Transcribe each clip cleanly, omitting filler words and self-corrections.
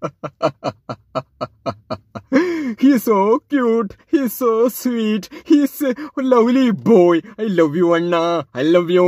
He's so cute. He's so sweet. He's a lovely boy. I love you, Anna. I love you.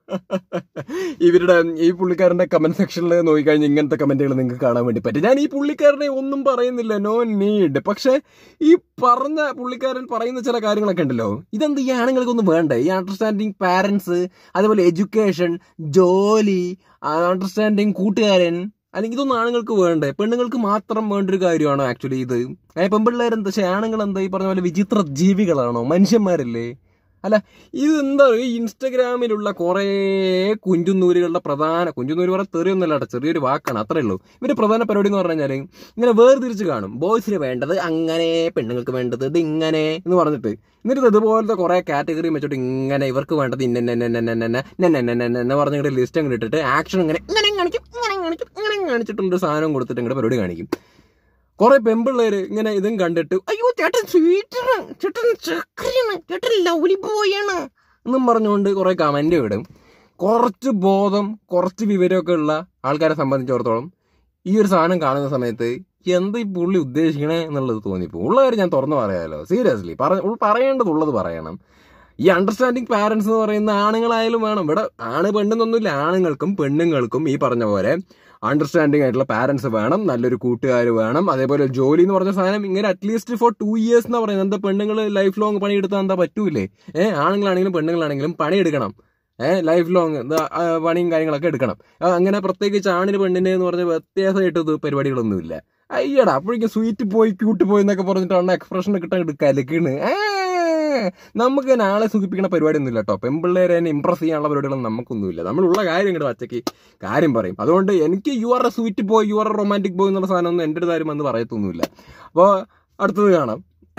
ഇവരുടെ ഈ പുള്ളിക്കാരന്റെ comment സെക്ഷനിൽ നോക്കിക്കഴിഞ്ഞാൽ ഇങ്ങനത്തെ കമന്റുകൾ നിങ്ങൾക്ക് കാണാൻ വേണ്ടി പറ്റും. ഞാൻ ഈ പുള്ളിക്കാരനെ ഒന്നും പറയുന്നില്ല, നോ നീഡ്. പക്ഷെ ഈ പുള്ളിക്കാരൻ പറയുന്ന ചില കാര്യങ്ങളൊക്കെ ഉണ്ടല്ലോ, ഇതെന്ത് ഈ ആണുങ്ങൾക്കൊന്നും വേണ്ടേ? ഈ അണ്ടർസ്റ്റാൻഡിങ് പാരന്റ്സ്, അതേപോലെ എഡ്യൂക്കേഷൻ, ജോലി, അണ്ടർസ്റ്റാൻഡിങ് കൂട്ടുകാരൻ, അല്ലെങ്കിൽ ഇതൊന്നും ആണുങ്ങൾക്ക് വേണ്ടേ? പെണ്ണുങ്ങൾക്ക് മാത്രം വേണ്ടൊരു കാര്യമാണോ ആക്ച്വലി ഇത്? പെൺപിള്ളേരെന്താ? പക്ഷെ ആണുങ്ങൾ എന്താ ഈ പറഞ്ഞ പോലെ വിചിത്ര ജീവികളാണോ? മനുഷ്യന്മാരല്ലേ? അല്ല, ഇതെന്താ ഈ ഇൻസ്റ്റഗ്രാമിലുള്ള കുറേ കുഞ്ചുന്നൂരുകളുടെ കുഞ്ചുന്നൂര് പറഞ്ഞാൽ തെറിയൊന്നുമല്ല കേട്ടോ, ചെറിയൊരു വാക്കാണ്, അത്രേ ഉള്ളൂ. ഇവരുടെ പ്രധാന പരിപാടി എന്ന് പറഞ്ഞു കഴിഞ്ഞാൽ ഇങ്ങനെ വേർതിരിച്ച് കാണും. ബോയ്സിന് വേണ്ടത് അങ്ങനെ, പെണ്ണുങ്ങൾക്ക് വേണ്ടത് ഇത് ഇങ്ങനെ എന്ന് പറഞ്ഞിട്ട്, എന്നിട്ട് ഇതുപോലത്തെ കുറെ കാറ്റഗറി വെച്ചിട്ട് ഇങ്ങനെ ഇവർക്ക് വേണ്ടത് ഇന്നെ പറഞ്ഞിട്ട് ലിസ്റ്റ് അങ്ങോട്ട് ഇട്ടിട്ട് ആക്ഷൻ ഇങ്ങനെ കാണിച്ചിട്ടുള്ളൊരു സാധനം കൊടുത്തിട്ട് ഇങ്ങനെ പരിപാടി കാണിക്കും. കുറെ പെമ്പിള്ളേര് ഇങ്ങനെ ഇതും കണ്ടിട്ട് അയ്യോ ചേട്ടൻ സ്വീറ്റാണ്, ചേട്ടൻ ചക്കരയാണ്, ചേട്ടൻ ലവ്ലി ബോയാണ് എന്നും പറഞ്ഞുകൊണ്ട് കുറെ കമന്റ് വിടും. കുറച്ച് ബോധം, കുറച്ച് വിവരമൊക്കെ ഉള്ള ആൾക്കാരെ സംബന്ധിച്ചിടത്തോളം ഈ ഒരു സാധനം കാണുന്ന സമയത്ത് എന്താ ഈ പുള്ളി ഉദ്ദേശിക്കണേ എന്നുള്ളത് തോന്നിപ്പോ. ഉള്ള കാര്യം ഞാൻ തുറന്നു പറയാമല്ലോ, സീരിയസ്ലി പറയേണ്ടതുള്ളത് പറയണം. ഈ അണ്ടർസ്റ്റാൻഡിങ് പാരന്റ്സ് എന്ന് പറയുന്ന ആണുങ്ങളായാലും വേണം. ഇവിടെ ആണ് പെണ്ണെന്നൊന്നുമില്ല, ആണുങ്ങൾക്കും പെണ്ണുങ്ങൾക്കും ഈ പറഞ്ഞ പോലെ അണ്ടർസ്റ്റാൻഡിങ് ആയിട്ടുള്ള പാരന്റ്സ് വേണം, നല്ലൊരു കൂട്ടുകാർ വേണം. അതേപോലെ ജോലി എന്ന് പറഞ്ഞ സാധനം ഇങ്ങനെ അറ്റ്ലീസ്റ്റ് ഫോർ 2 years എന്ന് പറയുന്നത്. എന്താ പെണ്ണുങ്ങൾ ലൈഫ് ലോങ് പണിയെടുത്താൽ എന്താ പറ്റൂലേ? ആണുങ്ങളാണെങ്കിലും പെണ്ണുങ്ങളാണെങ്കിലും പണിയെടുക്കണം. ലൈഫ് ലോങ് പണിയും കാര്യങ്ങളൊക്കെ എടുക്കണം. അങ്ങനെ പ്രത്യേകിച്ച് ആണിന് പെണ്ണിന് എന്ന് പറഞ്ഞ വ്യത്യാസമായിട്ട് പരിപാടികളൊന്നുമില്ല. അയ്യടാ അപ്പോഴേക്കും സ്വീറ്റ് പോയി ക്യൂട്ട് പോയി എന്നൊക്കെ പറഞ്ഞിട്ടാണ് എക്സ്പ്രഷൻ കിട്ടാൻ കലക്കണ്. നമുക്ക് തന്നെ ആളെ സൂചിപ്പിക്കുന്ന പരിപാടി ഒന്നുമില്ല കേട്ടോ. പെൺപിള്ളേരെ തന്നെ ഇംപ്രസ് ചെയ്യാനുള്ള പരിപാടികളൊന്നും നമുക്കൊന്നുമില്ല. നമ്മളുള്ള കാര്യം ഇങ്ങോട്ട് വച്ചക്ക് കാര്യം പറയും. അതുകൊണ്ട് എനിക്ക് you are a sweet boy, you are a romantic boy എന്നുള്ള സാധനം ഒന്നും എൻ്റെ ഒരു കാര്യം വന്ന് പറയത്തൊന്നുമില്ല. അപ്പോൾ അടുത്തത് കാണാം.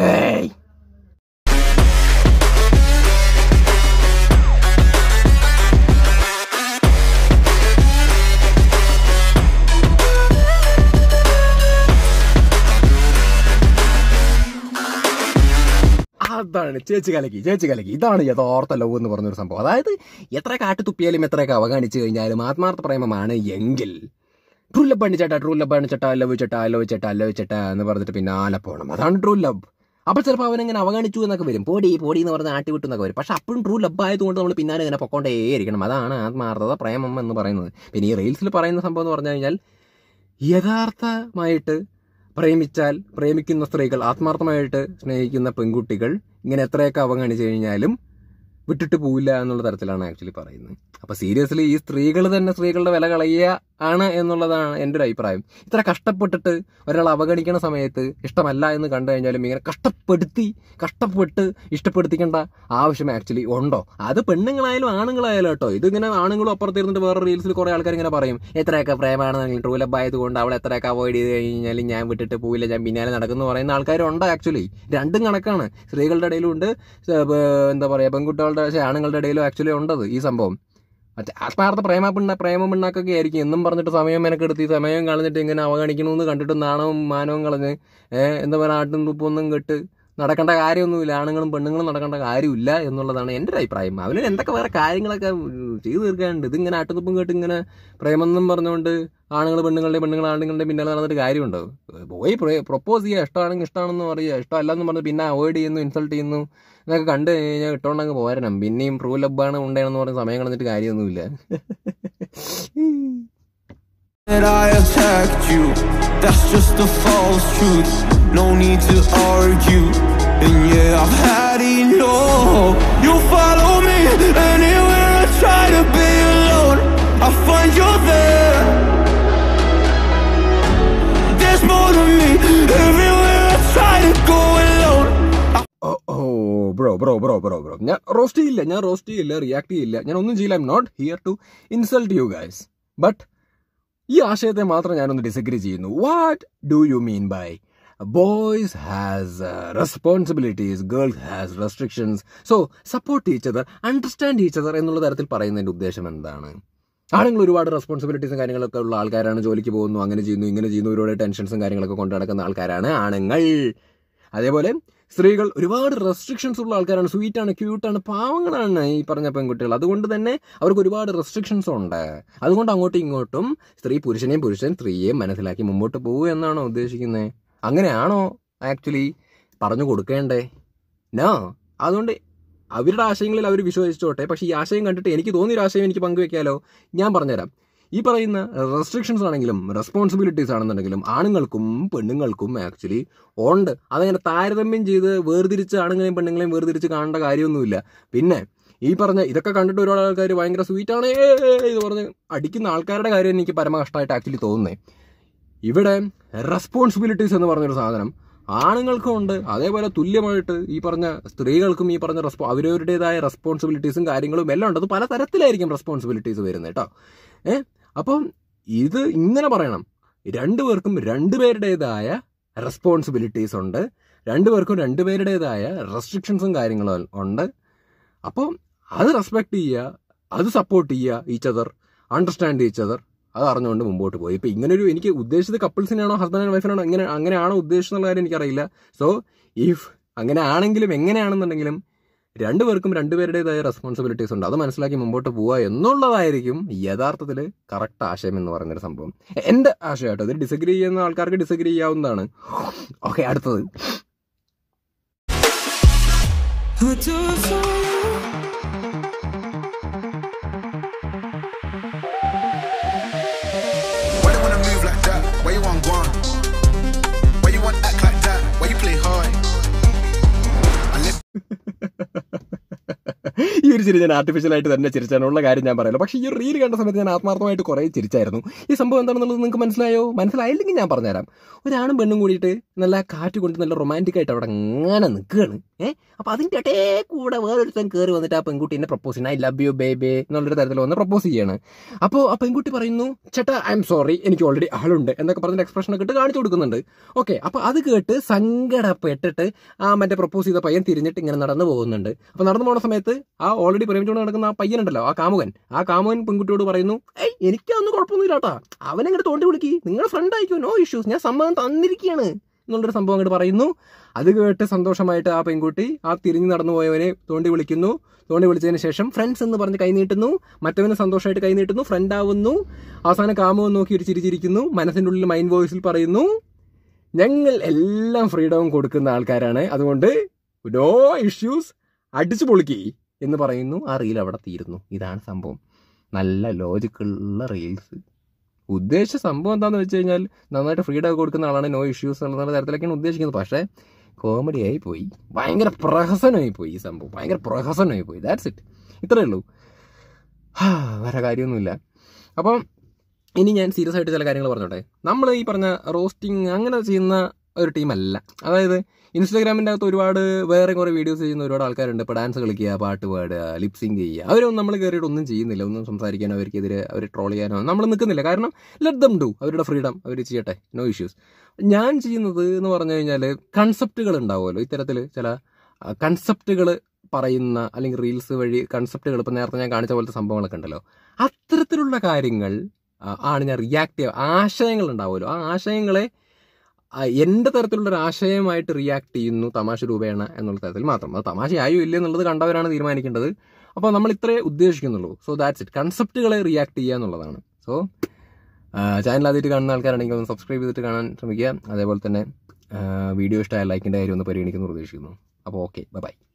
അതാണ് ചേച്ചി കലക്കി. ഇതാണ് യഥാർത്ഥ ലവ് എന്ന് പറഞ്ഞൊരു സംഭവം. അതായത് എത്ര കാട്ടുതുപ്പിയാലും എത്രയൊക്കെ അവഗണിച്ചു കഴിഞ്ഞാലും ആത്മാർത്ഥ പ്രേമമാണ് എങ്കിൽ ട്രൂ ലവ് പണിച്ചേട്ടാ ലവ് ചേട്ടാ എന്ന് പറഞ്ഞിട്ട് പിന്നാലെ പോകണം. അതാണ് ട്രൂ ലവ്. അപ്പോൾ ചിലപ്പോൾ അവനെങ്ങനെ അവഗണിച്ചു എന്നൊക്കെ വരും, പോടി എന്ന് പറഞ്ഞ് ആട്ടി വിട്ടു എന്നൊക്കെ വരും. പക്ഷെ അപ്പോഴും ട്രൂ ലവ് ആയതുകൊണ്ട് നമ്മൾ പിന്നാലെ ഇങ്ങനെ പൊക്കോണ്ടേയിരിക്കണം. അതാണ് ആത്മാർത്ഥത പ്രേമം എന്ന് പറയുന്നത്. പിന്നെ ഈ റീൽസിൽ പറയുന്ന സംഭവം എന്ന് പറഞ്ഞു കഴിഞ്ഞാൽ യഥാർത്ഥമായിട്ട് പ്രേമിക്കുന്ന സ്ത്രീകൾ, ആത്മാർത്ഥമായിട്ട് സ്നേഹിക്കുന്ന പെൺകുട്ടികൾ ഇങ്ങനെ എത്രയൊക്കെ അവഗണിച്ചു കഴിഞ്ഞാലും വിട്ടിട്ട് പോവില്ല എന്നുള്ള തരത്തിലാണ് ആക്ച്വലി പറയുന്നത്. അപ്പോൾ സീരിയസ്ലി ഈ സ്ത്രീകൾ തന്നെ സ്ത്രീകളുടെ വില കളയുക ആണ് എന്നുള്ളതാണ് എൻ്റെ ഒരു അഭിപ്രായം. ഇത്ര കഷ്ടപ്പെട്ടിട്ട് ഒരാൾ അവഗണിക്കുന്ന സമയത്ത് ഇഷ്ടമല്ല എന്ന് കണ്ടു കഴിഞ്ഞാലും ഇങ്ങനെ കഷ്ടപ്പെട്ട് ഇഷ്ടപ്പെടുത്തിക്കേണ്ട ആവശ്യം ആക്ച്വലി ഉണ്ടോ? അത് പെണ്ണുങ്ങളായാലും ആണുങ്ങളായാലും കേട്ടോ. ഇതിങ്ങനെ ആണുങ്ങളും അപ്പുറത്തിരുന്നിട്ട് വേറെ റീൽസിൽ കുറേ ആൾക്കാർ ഇങ്ങനെ പറയും എത്രയൊക്കെ പ്രേമാണെന്നെങ്കിൽ ട്രൂ ലവ് ആയതുകൊണ്ട് അവളെ എത്രയൊക്കെ അവോയ്ഡ് ചെയ്ത് കഴിഞ്ഞാൽ ഞാൻ വിട്ടിട്ട് പോവില്ല, ഞാൻ പിന്നാലെ നടക്കുന്നു പറയുന്ന ആൾക്കാരുണ്ട്. ആക്ച്വലി രണ്ടും കണക്കാണ്. സ്ത്രീകളുടെ ഇടയിലും ഉണ്ട്, എന്താ പറയുക, പെൺകുട്ടികളുടെ ആണുങ്ങളുടെ ഇടയിലും ആക്ച്വലി ഉണ്ടത് ഈ സംഭവം. മറ്റേ ആത്മാർത്ഥ പ്രേമം പിണ്ണാക്കൊക്കെ ആയിരിക്കും എന്നും പറഞ്ഞിട്ട് സമയം മെനക്കെടുത്തി സമയം കളഞ്ഞിട്ട് ഇങ്ങനെ അവഗണിക്കണമെന്ന് കണ്ടിട്ട് നാണവും മാനവും കളഞ്ഞ് എന്താ പറയുക ആട്ടും തുപ്പൊന്നും കെട്ട് നടക്കേണ്ട കാര്യമൊന്നുമില്ല. ആണുങ്ങളും പെണ്ണുങ്ങളും നടക്കേണ്ട കാര്യമില്ല എന്നുള്ളതാണ് എൻ്റെ ഒരു അഭിപ്രായം. അവന് എന്തൊക്കെ വേറെ കാര്യങ്ങളൊക്കെ ചെയ്തു തീർക്കാനുണ്ട്. ഇതിങ്ങനെ ആട്ടുതുപ്പും കേട്ട് ഇങ്ങനെ പ്രേമെന്നും പറഞ്ഞുകൊണ്ട് പെണ്ണുങ്ങൾ ആണുങ്ങളുടെ പിന്നാലെ നടന്നിട്ട് കാര്യമുണ്ടോ? പോയി പ്രൊപ്പോസ് ചെയ്യുക, ഇഷ്ടമാണെങ്കിൽ ഇഷ്ടമാണെന്ന് പറയുക, ഇഷ്ടമല്ലെന്ന് പറഞ്ഞ് പിന്നെ അവോയ്ഡ് ചെയ്യുന്നു, ഇൻസൾട്ട് ചെയ്യുന്നു എന്നൊക്കെ കണ്ടു കഴിഞ്ഞാൽ ഇട്ടോണ്ടങ്ങ് പോരണം. പിന്നെയും ട്രൂ ലബ്ബാണ് ഉണ്ടെന്ന് പറഞ്ഞ് സമയം കളഞ്ഞിട്ട് കാര്യമൊന്നുമില്ല. I attacked you, that's just a false truth. No need to argue, and yeah, I've had enough. You follow me anywhere I try to be alone, I find you there. There's more to me everywhere I try to go alone. Bro ഞാൻ roast ചെയ്യില്ല, react ചെയ്യില്ല, ഞാൻ ഒന്നും ചെയ്യില്ല. I'm not here to insult you guys. But ഈ ആശയത്തെ മാത്രം ഞാനൊന്ന് ഡിസഗ്രി ചെയ്യുന്നു. What do you mean by boys has responsibilities, girls has restrictions, so support each other, understand each other എന്നുള്ള തരത്തിൽ പറയുന്നതിൻ്റെ ഉദ്ദേശം എന്താണ്? ആണുങ്ങൾ ഒരുപാട് റെസ്പോൺസിബിലിറ്റീസും കാര്യങ്ങളൊക്കെ ഉള്ള ആൾക്കാരാണ്, ജോലിക്ക് പോകുന്നു, അങ്ങനെ ചെയ്യുന്നു ഇങ്ങനെ ചെയ്യുന്നു, ഒരുപാട് ടെൻഷൻസും കാര്യങ്ങളൊക്കെ കൊണ്ടു നടക്കുന്ന ആൾക്കാരാണ് ആണുങ്ങൾ. അതേപോലെ സ്ത്രീകൾ ഒരുപാട് റെസ്ട്രിക്ഷൻസ് ഉള്ള ആൾക്കാരാണ്. സ്വീറ്റാണ്, ക്യൂട്ടാണ്, പാവങ്ങളാണ് ഈ പറഞ്ഞ പെൺകുട്ടികൾ. അതുകൊണ്ട് തന്നെ അവർക്ക് ഒരുപാട് റെസ്ട്രിക്ഷൻസ് ഉണ്ട്. അതുകൊണ്ട് അങ്ങോട്ടും ഇങ്ങോട്ടും പുരുഷൻ സ്ത്രീയെയും മനസ്സിലാക്കി മുമ്പോട്ട് പോകുക എന്നാണോ ഉദ്ദേശിക്കുന്നത്? അങ്ങനെയാണോ ആക്ച്വലി പറഞ്ഞു കൊടുക്കേണ്ടേ? നോ. അതുകൊണ്ട് അവരുടെ ആശയങ്ങളിൽ അവർ വിശ്വസിച്ചോട്ടെ. പക്ഷേ ഈ ആശയം കണ്ടിട്ട് എനിക്ക് തോന്നിയൊരു ആശയം എനിക്ക് പങ്കുവെക്കാലോ. ഞാൻ പറഞ്ഞുതരാം. ഈ പറയുന്ന റെസ്ട്രിക്ഷൻസ് ആണെങ്കിലും റെസ്പോൺസിബിലിറ്റീസ് ആണെന്നുണ്ടെങ്കിലും ആണുങ്ങൾക്കും പെണ്ണുങ്ങൾക്കും ആക്ച്വലി ഉണ്ട്. അതങ്ങനെ താരതമ്യം ചെയ്ത് വേർതിരിച്ച് ആണുങ്ങളെയും പെണ്ണുങ്ങളെയും വേർതിരിച്ച് കാണേണ്ട കാര്യമൊന്നുമില്ല. പിന്നെ ഈ പറഞ്ഞ ഇതൊക്കെ കണ്ടിട്ട് ഒരുപാട് ആൾക്കാർ ഭയങ്കര സ്വീറ്റാണ് എന്ന് പറഞ്ഞ് അടിക്കുന്ന ആൾക്കാരുടെ കാര്യം എനിക്ക് പരമ കഷ്ടമായിട്ട് ആക്ച്വലി തോന്നുന്നത്. ഇവിടെ റെസ്പോൺസിബിലിറ്റീസ് എന്ന് പറഞ്ഞൊരു സാധനം ആണുങ്ങൾക്കും ഉണ്ട്. അതേപോലെ തുല്യമായിട്ട് ഈ പറഞ്ഞ സ്ത്രീകൾക്കും ഈ പറഞ്ഞ അവരവരുടേതായ റെസ്പോൺസിബിലിറ്റീസും കാര്യങ്ങളും എല്ലാം ഉണ്ട്. അത് പല തരത്തിലായിരിക്കും റെസ്പോൺസിബിലിറ്റീസ് വരുന്നത് കേട്ടോ. അപ്പം ഇത് ഇങ്ങനെ പറയണം, രണ്ടുപേർക്കും രണ്ടുപേരുടേതായ റെസ്പോൺസിബിലിറ്റീസ് ഉണ്ട്, രണ്ടുപേർക്കും രണ്ടുപേരുടേതായ റെസ്ട്രിക്ഷൻസും കാര്യങ്ങളും ഉണ്ട്. അപ്പം അത് റെസ്പെക്ട് ചെയ്യുക, അത് സപ്പോർട്ട് ചെയ്യുക, each other, understand each other, അത് അറിഞ്ഞുകൊണ്ട് മുമ്പോട്ട് പോയി. ഇപ്പം ഇങ്ങനൊരു എനിക്ക് ഉദ്ദേശിച്ചത് കപ്പിൾസിനാണോ ഹസ്ബൻഡ് ആൻഡ് വൈഫിനാണോ അങ്ങനെയാണോ ഉദ്ദേശിച്ചെന്നുള്ള കാര്യം എനിക്കറിയില്ല. സോ ഇഫ് അങ്ങനെ ആണെങ്കിലും എങ്ങനെയാണെന്നുണ്ടെങ്കിലും രണ്ടുപേർക്കും രണ്ടുപേരുടേതായ റെസ്പോൺസിബിലിറ്റീസ് ഉണ്ട്. അത് മനസ്സിലാക്കി മുമ്പോട്ട് പോവുക എന്നുള്ളതായിരിക്കും യഥാർത്ഥത്തിൽ കറക്റ്റ് ആശയം എന്ന് പറയുന്നൊരു സംഭവം. എൻ്റെ ആശയമായിട്ട് ഇത് ഡിസഗ്രി ചെയ്യുന്ന ആൾക്കാർക്ക് ഡിസഗ്രി ചെയ്യാവുന്നതാണ്. ഓക്കെ, അടുത്തത് ഈ ഒരു ചിരി ഞാൻ ആർട്ടിഫിഷ്യലായിട്ട് തന്നെ ചിരിച്ചാനുള്ള കാര്യം ഞാൻ പറയല്ലോ. പക്ഷേ ഈ ഒരു റീൽ കണ്ട സമയത്ത് ഞാൻ ആത്മാർത്ഥമായിട്ട് കുറേ ചിരിച്ചായിരുന്നു. ഈ സംഭവം എന്താണെന്നുള്ളത് നിങ്ങൾക്ക് മനസ്സിലായോ? മനസ്സിലായില്ലെങ്കിൽ ഞാൻ പറഞ്ഞുതരാം. ഒരാണും പെണ്ണും കൂടിയിട്ട് നല്ല കാറ്റ് കൊണ്ട് നല്ല റൊമാൻറ്റിക് ആയിട്ട് അവിടെ അങ്ങനെ നിൽക്കുകയാണ്. അപ്പോൾ അതിൻ്റെ ഇടേ കൂടെ വേറൊരുത്തൻ കയറി വന്നിട്ട് ആ പെൺകുട്ടീനെ പ്രപ്പോസ് ചെയ്യണം, ഐ ലവ് യു ബേബേ എന്നുള്ളൊരു തരത്തിൽ വന്ന് പ്രപ്പോസ് ചെയ്യാണ്. അപ്പോൾ ആ പെൺകുട്ടി പറയുന്നു, ചേട്ടാ ഐ എം സോറി, എനിക്ക് ഓൾറെഡി ആളുണ്ട് എന്നൊക്കെ പറഞ്ഞ എക്സ്പ്രഷനൊക്കെ ഇട്ട് കാണിച്ചു കൊടുക്കുന്നുണ്ട്. ഓക്കെ, അപ്പോൾ അത് കേട്ട് സങ്കടപ്പെട്ടിട്ട് ആ മറ്റേ പ്രപ്പോസ് ചെയ്ത പയ്യൻ തിരിഞ്ഞിട്ട് ഇങ്ങനെ നടന്നു പോകുന്നുണ്ട്. അപ്പോൾ നടന്നു പോകുന്ന സമയത്ത് ആ ഓൾറെഡി പ്രേമിച്ചുകൊണ്ട് നടക്കുന്ന ആ പയ്യനുണ്ടല്ലോ, ആ കാമുകൻ പെൺകുട്ടിയോട് പറയുന്നു, എനിക്കൊന്നും കുഴപ്പമൊന്നുമില്ല കേട്ടാ, അവനെങ്ങോട്ട് തോണ്ടി വിളിക്കി, നിങ്ങളുടെ ഫ്രണ്ട് ആയിക്കോ, നോ ഇഷ്യൂസ്, ഞാൻ സമ്മതം തന്നിരിക്കുകയാണ് എന്നുള്ളൊരു സംഭവം അങ്ങോട്ട് പറയുന്നു. അത് കേട്ട് സന്തോഷമായിട്ട് ആ പെൺകുട്ടി ആ തിരിഞ്ഞ് നടന്നു പോയവനെ തോണ്ടി വിളിക്കുന്നു. തോണ്ടി വിളിച്ചതിന് ശേഷം ഫ്രണ്ട്സ് എന്ന് പറഞ്ഞ് കൈ നീട്ടുന്നു. മറ്റവന് സന്തോഷമായിട്ട് കൈ നീട്ടുന്നു, ഫ്രണ്ട് ആവുന്നു. അവസാനം കാമുകൻ നോക്കി ഒരു ചിരിച്ചിരിക്കുന്നു. മനസ്സിൻ്റെ ഉള്ളിൽ മൈൻഡ് വോയിസിൽ പറയുന്നു, ഞങ്ങൾ എല്ലാം ഫ്രീഡവും കൊടുക്കുന്ന ആൾക്കാരാണ്, അതുകൊണ്ട് നോ ഇഷ്യൂസ്, അടിച്ചു പൊളിക്കി എന്ന് പറയുന്നു. ആ റീൽ അവിടെ തീരുന്നു. ഇതാണ് സംഭവം. നല്ല ലോജിക്കുള്ള റീൽസ്. ഉദ്ദേശിച്ച സംഭവം എന്താണെന്ന് വെച്ച് കഴിഞ്ഞാൽ നന്നായിട്ട് ഫ്രീഡം കൊടുക്കുന്ന ആളാണ്, നോ ഇഷ്യൂസ് എന്നുള്ള തരത്തിലൊക്കെയാണ് ഉദ്ദേശിക്കുന്നത്. പക്ഷേ കോമഡി ആയി പോയി, ഭയങ്കര പ്രഹസനമായി പോയി ഈ സംഭവം, ഭയങ്കര പ്രഹസനമായി പോയി. ദാറ്റ്സ് ഇറ്റ്, ഇത്രയേ ഉള്ളൂ. വേറെ കാര്യമൊന്നുമില്ല. അപ്പം ഇനി ഞാൻ സീരിയസ് ആയിട്ട് ചില കാര്യങ്ങൾ പറഞ്ഞോട്ടെ. നമ്മൾ ഈ പറഞ്ഞ റോസ്റ്റിംഗ് അങ്ങനെ ചെയ്യുന്ന ഒരു ടീമല്ല. അതായത് ഇൻസ്റ്റാഗ്രാമിൻ്റെ അകത്ത് ഒരുപാട് വേറെ കുറേ വീഡിയോസ് ചെയ്യുന്ന ഒരുപാട് ആൾക്കാരുണ്ട്. ഇപ്പോൾ ഡാൻസ് കളിക്കുക, പാട്ട് പാടുക, ലിപ്സിങ് ചെയ്യുക. അവരൊന്നും നമ്മൾ കയറിയിട്ട് ഒന്നും ചെയ്യുന്നില്ല, ഒന്നും സംസാരിക്കാനോ അവർക്കെതിരെ അവർ ട്രോൾ ചെയ്യാനോ നമ്മൾ നിൽക്കുന്നില്ല. കാരണം ലെറ്റ് ദം ഡു, അവരുടെ ഫ്രീഡം, അവർ ചെയ്യട്ടെ, നോ ഇഷ്യൂസ്. ഞാൻ ചെയ്യുന്നത് എന്ന് പറഞ്ഞു കഴിഞ്ഞാൽ കൺസെപ്റ്റുകൾ ഉണ്ടാവുമല്ലോ, ഇത്തരത്തിൽ ചില കൺസെപ്റ്റുകൾ പറയുന്ന അല്ലെങ്കിൽ റീൽസ് വഴി കൺസെപ്റ്റുകൾ, ഇപ്പോൾ നേരത്തെ ഞാൻ കാണിച്ച പോലത്തെ സംഭവങ്ങളൊക്കെ ഉണ്ടല്ലോ, അത്തരത്തിലുള്ള കാര്യങ്ങൾ ആണ് ഞാൻ റിയാക്ട് ചെയ്യുക. ആശയങ്ങൾ ഉണ്ടാവുമല്ലോ, ആ ആശയങ്ങളെ എൻ്റെ തരത്തിലുള്ളൊരു ആശയമായിട്ട് റിയാക്ട് ചെയ്യുന്നു തമാശ രൂപേണ എന്നുള്ള തരത്തിൽ മാത്രം. അത് തമാശയായോ ഇല്ല എന്നുള്ളത് കണ്ടവരാണ് തീരുമാനിക്കേണ്ടത്. അപ്പോൾ നമ്മൾ ഇത്രേ ഉദ്ദേശിക്കുന്നുള്ളൂ. So that's it. കൺസെപ്റ്റുകളെ റിയാക്ട് ചെയ്യുക എന്നുള്ളതാണ്. സോ ചാനൽ ആദ്യമായിട്ട് കാണുന്ന ആൾക്കാരാണെങ്കിൽ ഒന്ന് സബ്സ്ക്രൈബ് ചെയ്തിട്ട് കാണാൻ ശ്രമിക്കുക. അതേപോലെ തന്നെ വീഡിയോ ഇഷ്ടമായ ലൈക്കിൻ്റെ കാര്യം ഒന്ന് പരിഗണിക്കുന്നു പ്രതീക്ഷിക്കുന്നു. അപ്പോൾ ഓക്കെ, ബൈ.